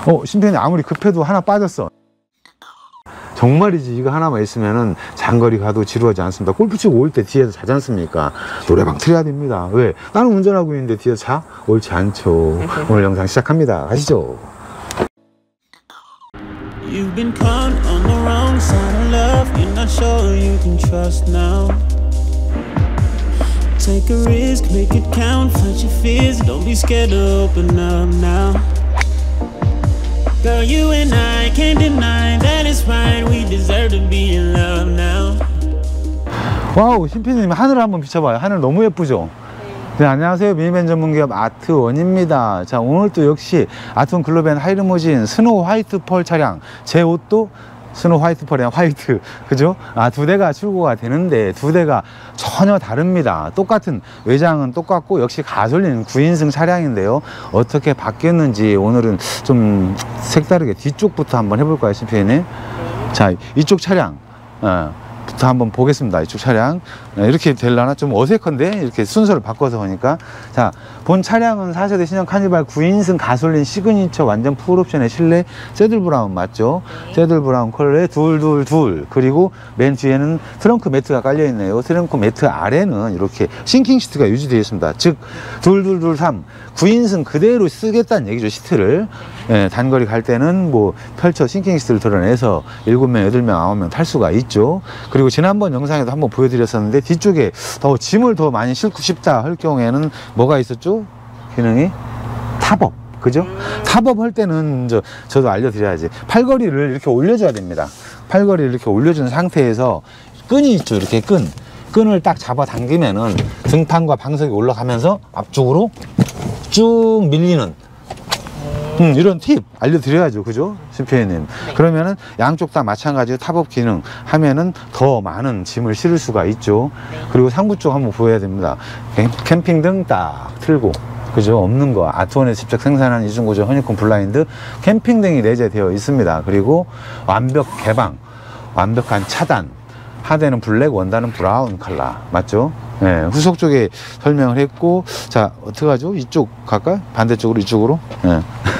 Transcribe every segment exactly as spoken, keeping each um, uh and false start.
어, 심편이 아무리 급해도 하나 빠졌어. 정말이지, 이거 하나만 있으면은 장거리 가도 지루하지 않습니다. 골프 치고 올 때 뒤에서 자지 않습니까? 노래방 틀어야 됩니다. 왜? 나는 운전하고 있는데 뒤에서 자? 옳지 않죠. 오늘 영상 시작합니다. 가시죠. You've been caught on the wrong side of love. You're not sure you can trust now. Take a risk, make it count. Fight your fears, don't be scared to open up now. Girl, you and I can't deny that it's right. We deserve to be in love now. 와우, 심피디님 하늘 한번 비춰봐요. 하늘 너무 예쁘죠? 네, 안녕하세요. 미니밴 전문기업 아트원입니다. 자, 오늘 또 역시 아트원 글로벤 하이리무진 스노우 화이트 펄 차량, 제 옷도 스노우 화이트 펄이랑 화이트, 그죠? 아, 두 대가 출고가 되는데 두 대가 전혀 다릅니다. 똑같은 외장은 똑같고 역시 가솔린 구 인승 차량인데요. 어떻게 바뀌었는지 오늘은 좀 색다르게 뒤쪽부터 한번 해볼까요, 심피디님? 자, 이쪽 차량 어, 부터 한번 보겠습니다. 이쪽 차량 이렇게 되려나 좀 어색한데 이렇게 순서를 바꿔서 보니까, 자, 본 차량은 사 세대 신형 카니발 구 인승 가솔린 시그니처 완전 풀옵션의 실내 새들 브라운 맞죠? 네. 새들 브라운 컬러에 둘둘둘, 그리고 맨 뒤에는 트렁크 매트가 깔려 있네요. 트렁크 매트 아래는 이렇게 싱킹 시트가 유지되어 있습니다. 즉 둘둘둘삼 구 인승 그대로 쓰겠다는 얘기죠. 시트를 예, 단거리 갈 때는 뭐 펼쳐 싱킹 시트를 드러내서 일곱 명, 여덟 명, 아홉 명 탈 수가 있죠. 그리고 지난번 영상에도 한번 보여드렸었는데 뒤쪽에 더 짐을 더 많이 싣고 싶다 할 경우에는 뭐가 있었죠? 기능이 탑업, 그죠? 탑업 할 때는 저, 저도 알려드려야지. 팔걸이를 이렇게 올려줘야 됩니다. 팔걸이를 이렇게 올려준 상태에서 끈이 있죠. 이렇게 끈 끈을 딱 잡아 당기면은 등판과 방석이 올라가면서 앞쪽으로 쭉 밀리는 음, 이런 팁 알려드려야죠. 그죠? 심피디님. 네. 그러면은 양쪽 다 마찬가지로 탑업 기능 하면은 더 많은 짐을 실을 수가 있죠. 네. 그리고 상부 쪽 한번 보여야 됩니다. 캠핑등 딱 틀고, 그죠? 없는 거. 아트원에서 직접 생산한 이중구조 허니콤 블라인드 캠핑등이 내재되어 있습니다. 그리고 완벽 개방, 완벽한 차단, 하대는 블랙, 원단은 브라운 컬러 맞죠? 네, 후속 쪽에 설명을 했고, 자, 어떡하죠? 이쪽 갈까요? 반대쪽으로, 이쪽으로? 네.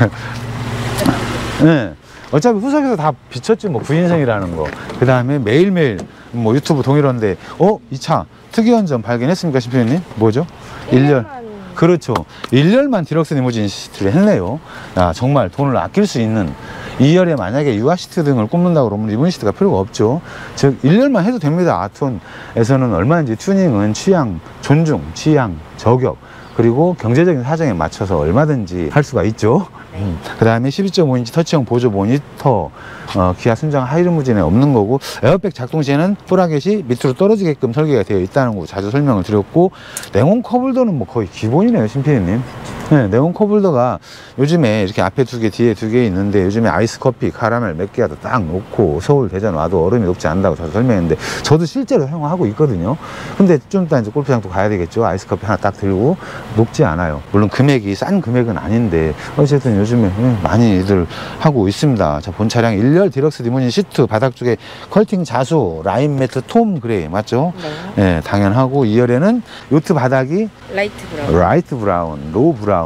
네. 어차피 후속에서 다 비쳤지 뭐, 구 인승이라는 거. 그 다음에 매일매일 뭐 유튜브 동일한데, 어? 이 차 특이한 점 발견했습니까, 심표님? 뭐죠? 일 년. 그렇죠. 일 년만 디럭스 리무진 시트를 했네요. 야, 정말 돈을 아낄 수 있는, 이 열에 만약에 유아 시트 등을 꼽는다고 그러면 리무진 시트가 필요가 없죠. 즉 일 년만 해도 됩니다. 아트원에서는 얼마든지 튜닝은 취향, 존중, 취향, 저격, 그리고 경제적인 사정에 맞춰서 얼마든지 할 수가 있죠. 음. 그 다음에 십이 점 오 인치 터치형 보조 모니터, 어, 기아 순정 하이리무진에 없는 거고, 에어백 작동 시에는 브라켓이 밑으로 떨어지게끔 설계가 되어 있다는 거 자주 설명을 드렸고, 냉온 컵홀더는 뭐 거의 기본이네요, 심피디님. 네, 네온 컵홀더가 요즘에 이렇게 앞에 두 개, 뒤에 두 개 있는데, 요즘에 아이스 커피, 카라멜 몇 개라도 딱 놓고 서울, 대전 와도 얼음이 녹지 않는다고 저도 설명했는데, 저도 실제로 사용하고 있거든요. 근데 좀 이따 이제 골프장도 가야 되겠죠. 아이스 커피 하나 딱 들고 녹지 않아요. 물론 금액이 싼 금액은 아닌데, 어쨌든 요즘에 많이들 하고 있습니다. 자, 본 차량 일 열 디럭스 리무진 시트, 바닥 쪽에 컬팅 자수, 라인 매트 톰 그레이 맞죠? 네. 네, 당연하고, 이 열에는 요트 바닥이 라이트 브라운, 라이트 브라운, 로우 브라운,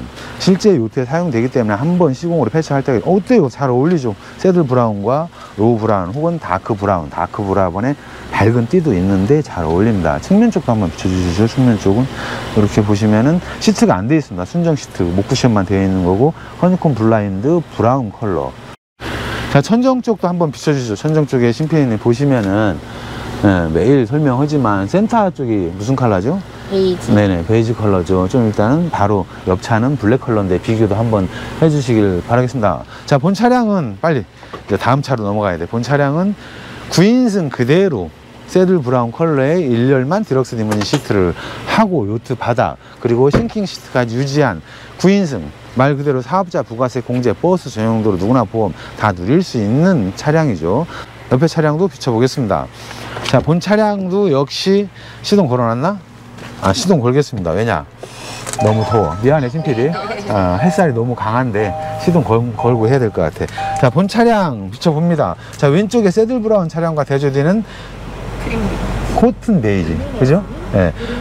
실제 요트에 사용되기 때문에 한번 시공으로 패치할 때 어, 어때요? 잘 어울리죠? 새들 브라운과 로우 브라운 혹은 다크 브라운, 다크 브라운의 밝은 띠도 있는데 잘 어울립니다. 측면 쪽도 한번 비춰주시죠. 측면 쪽은 이렇게 보시면은 시트가 안 되어 있습니다. 순정 시트, 목 쿠션만 되어 있는 거고, 허니콤 블라인드 브라운 컬러. 자, 천정 쪽도 한번 비춰주시죠. 천정 쪽에 심피디님 보시면은 네, 매일 설명하지만 센터 쪽이 무슨 컬러죠? 베이지. 네네, 베이지 컬러죠. 좀 일단은 바로 옆 차는 블랙 컬러인데 비교도 한번 해주시길 바라겠습니다. 자, 본 차량은 빨리 이제 다음 차로 넘어가야 돼. 본 차량은 구 인승 그대로 새들 브라운 컬러의 일 열만 디럭스 리무진 시트를 하고, 요트 바닥 그리고 싱킹 시트까지 유지한 구 인승, 말 그대로 사업자 부가세 공제, 버스 전용도로 누구나 보험 다 누릴 수 있는 차량이죠. 옆에 차량도 비춰보겠습니다. 자, 본 차량도 역시 시동 걸어놨나? 아, 시동 걸겠습니다. 왜냐? 너무 더워. 미안해, 심피디. 아, 햇살이 너무 강한데 시동 걸, 걸고 해야 될 것 같아. 자, 본 차량 비춰봅니다. 자, 왼쪽에 새들 브라운 차량과 대조되는 코튼 베이지, 그죠? 예. 네.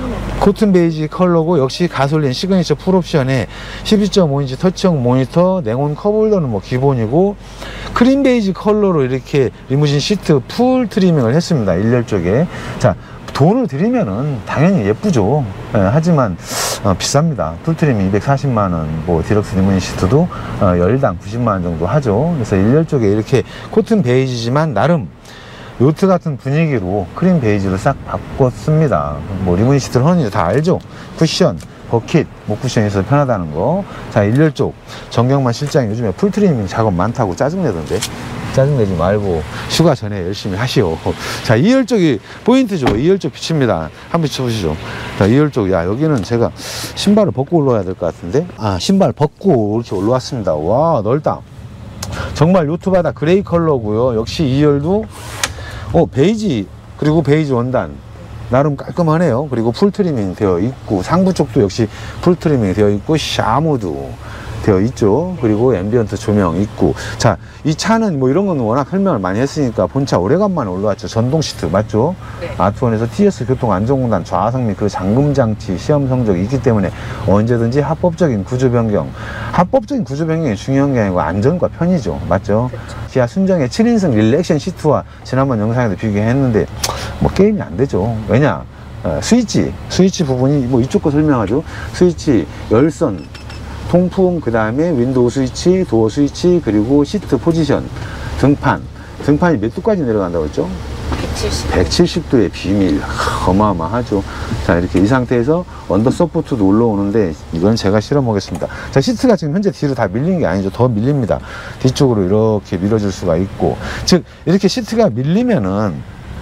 코튼 베이지 컬러고 역시 가솔린 시그니처 풀옵션에 십이 점 오 인치 터치형 모니터, 냉온 컵홀더는 뭐 기본이고, 크림 베이지 컬러로 이렇게 리무진 시트 풀 트리밍을 했습니다. 일렬 쪽에. 자, 돈을 들이면은 당연히 예쁘죠. 예, 하지만 어, 비쌉니다. 풀 트리밍 이백사십만 원, 뭐 디럭스 리무진 시트도 어, 열당 구십만 원 정도 하죠. 그래서 일렬 쪽에 이렇게 코튼 베이지지만 나름 요트 같은 분위기로 크림 베이지로 싹 바꿨습니다. 뭐 리무진 시트를 흔히 다 알죠. 쿠션, 버킷, 목 쿠션이 있어서 편하다는 거. 자, 일렬 쪽 정경만 실장이 요즘에 풀 트리밍 작업 많다고 짜증내던데, 짜증내지 말고 휴가 전에 열심히 하시오. 자, 이열 쪽이 포인트죠. 이열 쪽 비칩니다. 한번 비춰보시죠. 자, 이열 쪽, 야, 여기는 제가 신발을 벗고 올라와야 될 것 같은데, 아, 신발 벗고 이렇게 올라왔습니다. 와, 넓다. 정말 요트바다 그레이 컬러고요. 역시 이열도 어, 베이지, 그리고 베이지 원단 나름 깔끔하네요. 그리고 풀 트리밍 되어 있고, 상부 쪽도 역시 풀 트리밍 되어 있고, 샤무도 되어 있죠. 그리고 앰비언트 조명 있고. 자, 이 차는 뭐 이런 건 워낙 설명을 많이 했으니까 본차 오래간만에 올라왔죠. 전동 시트 맞죠? 네. 아트원에서 티에스 교통안전공단 좌석 및 그 잠금장치 시험 성적이 있기 때문에 언제든지 합법적인 구조 변경, 합법적인 구조 변경이 중요한 게 아니고 안전과 편의죠. 맞죠? 그쵸. 기아 순정의 칠 인승 릴렉션 시트와 지난번 영상에도 비교했는데 뭐 게임이 안 되죠. 왜냐? 어, 스위치, 스위치 부분이 뭐 이쪽 거 설명하죠. 스위치, 열선, 통풍, 그 다음에 윈도우 스위치, 도어 스위치, 그리고 시트 포지션, 등판. 등판이 몇 도까지 내려간다고 했죠? 백칠십. 백칠십 도의 비밀. 어마어마하죠. 자, 이렇게 이 상태에서 언더 서포트도 올라오는데 이건 제가 실험 보겠습니다. 자, 시트가 지금 현재 뒤로 다 밀린 게 아니죠. 더 밀립니다. 뒤쪽으로 이렇게 밀어줄 수가 있고. 즉, 이렇게 시트가 밀리면은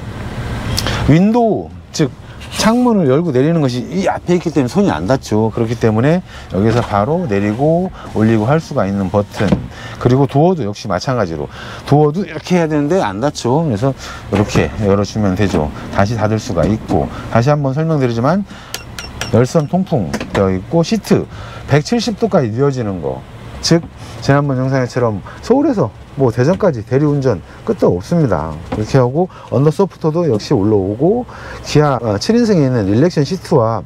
윈도우, 즉, 창문을 열고 내리는 것이 이 앞에 있기 때문에 손이 안 닿죠. 그렇기 때문에 여기서 바로 내리고 올리고 할 수가 있는 버튼. 그리고 도어도 역시 마찬가지로 도어도 이렇게 해야 되는데 안 닿죠. 그래서 이렇게 열어주면 되죠. 다시 닫을 수가 있고. 다시 한번 설명드리지만 열선 통풍 되어 있고, 시트 백칠십 도까지 이어지는 거, 즉 지난번 영상처럼 서울에서 뭐 대전까지 대리운전 끝도 없습니다. 이렇게 하고 언더소프트도 역시 올라오고, 기아 칠 인승에 있는 릴렉션 시트와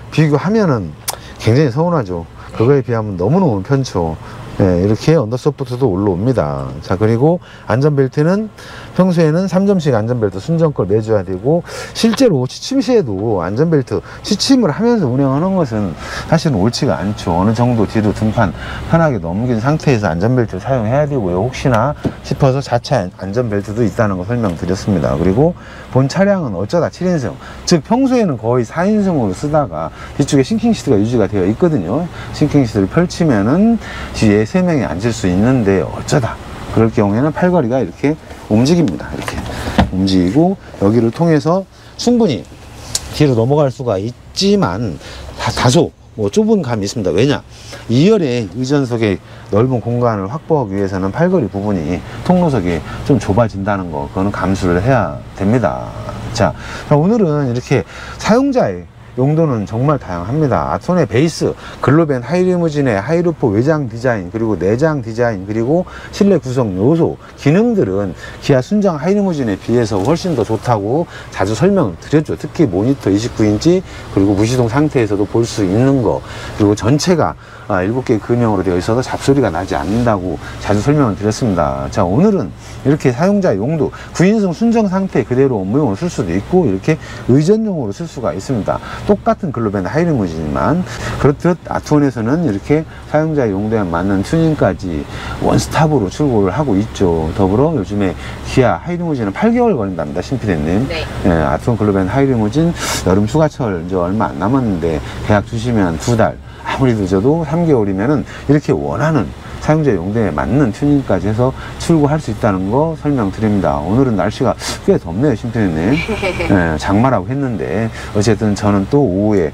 비교하면은 굉장히 서운하죠. 그거에 비하면 너무너무 편죠. 네, 이렇게 언더소프트도 올라옵니다. 자, 그리고 안전벨트는 평소에는 삼 점씩 안전벨트 순정 걸 매줘야 되고, 실제로 취침 시에도 안전벨트 취침을 하면서 운행하는 것은 사실은 옳지가 않죠. 어느 정도 뒤로 등판 편하게 넘긴 상태에서 안전벨트를 사용해야 되고요. 혹시나 싶어서 자체 안전벨트도 있다는 거 설명드렸습니다. 그리고 본 차량은 어쩌다 칠 인승, 즉 평소에는 거의 사 인승으로 쓰다가 뒤쪽에 싱킹 시트가 유지가 되어 있거든요. 싱킹 시트를 펼치면은 뒤에 세 명이 앉을 수 있는데 어쩌다 그럴 경우에는 팔걸이가 이렇게 움직입니다. 이렇게 움직이고, 여기를 통해서 충분히 뒤로 넘어갈 수가 있지만 다, 다소 뭐 좁은 감이 있습니다. 왜냐? 이 열의 의전석의 넓은 공간을 확보하기 위해서는 팔걸이 부분이 통로석이 좀 좁아진다는 거, 그거는 감수를 해야 됩니다. 자, 오늘은 이렇게 사용자의 용도는 정말 다양합니다. 아트원의 베이스, 글로벤 하이리무진의 하이루프 외장 디자인, 그리고 내장 디자인, 그리고 실내 구성 요소, 기능들은 기아 순정 하이리무진에 비해서 훨씬 더 좋다고 자주 설명을 드렸죠. 특히 모니터 이십구 인치, 그리고 무시동 상태에서도 볼 수 있는 거, 그리고 전체가 아, 일곱 개의 근형으로 되어 있어서 잡소리가 나지 않는다고 자주 설명을 드렸습니다. 자, 오늘은 이렇게 사용자 용도, 구 인승 순정 상태 그대로 업무용으로 쓸 수도 있고, 이렇게 의전용으로 쓸 수가 있습니다. 똑같은 글로벤 하이리무진이지만, 그렇듯 아트원에서는 이렇게 사용자 용도에 맞는 튜닝까지 원스톱으로 출고를 하고 있죠. 더불어 요즘에 기아 하이리무진은 팔 개월 걸린답니다. 신피디님. 네. 예, 아트원 글로벤 하이리무진 여름 휴가철 이제 얼마 안 남았는데 계약 주시면 두 달, 아무리 늦어도 삼 개월이면은 이렇게 원하는 사용자 용도에 맞는 튜닝까지 해서 출고할 수 있다는 거 설명드립니다. 오늘은 날씨가 꽤 덥네요, 심표님. 네, 장마라고 했는데 어쨌든 저는 또 오후에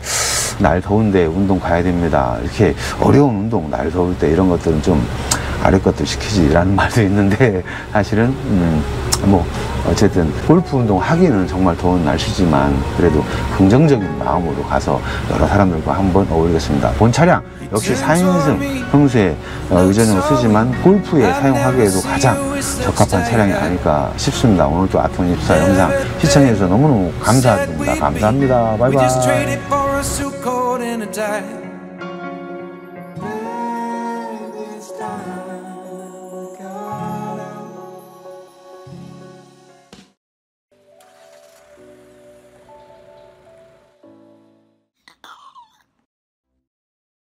날 더운데 운동 가야 됩니다. 이렇게 어려운 운동, 날 더울 때 이런 것들은 좀 아래 것들 시키지라는 말도 있는데, 사실은 음, 뭐 어쨌든 골프 운동 하기는 정말 더운 날씨지만 그래도 긍정적인 마음으로 가서 여러 사람들과 한번 어울리겠습니다. 본 차량 역시 사 인승, 평소에 의전용으로 쓰지만 골프에 사용하기에도 가장 적합한 차량이 아닐까 싶습니다. 오늘도 아트원 이십사 영상 시청해주셔서 너무너무 감사드립니다. 감사합니다. 바이바이. was too cold in the die.